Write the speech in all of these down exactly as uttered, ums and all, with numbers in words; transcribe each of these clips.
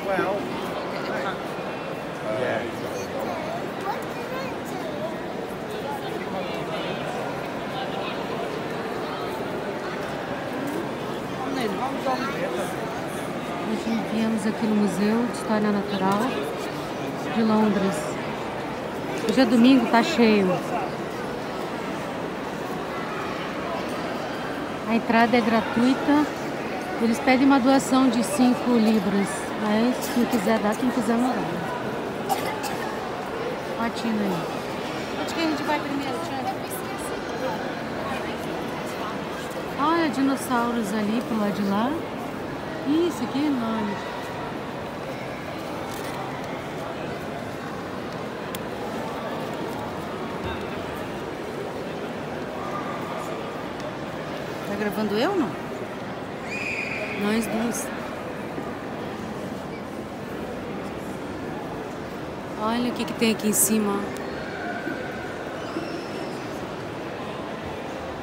Hoje viemos aqui no Museu de História Natural de Londres. Hoje é domingo, tá cheio. A entrada é gratuita. Eles pedem uma doação de cinco libras, mas quem quiser dar, quem quiser não dá. Patina aí. Onde que a gente vai primeiro, Tiago? Olha, dinossauros ali pro lado de lá. Isso aqui é enorme. Tá gravando eu ou não? Nós duas. Olha o que que tem aqui em cima.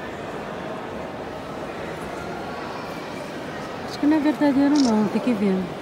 Acho que não é verdadeiro não, tem que ver.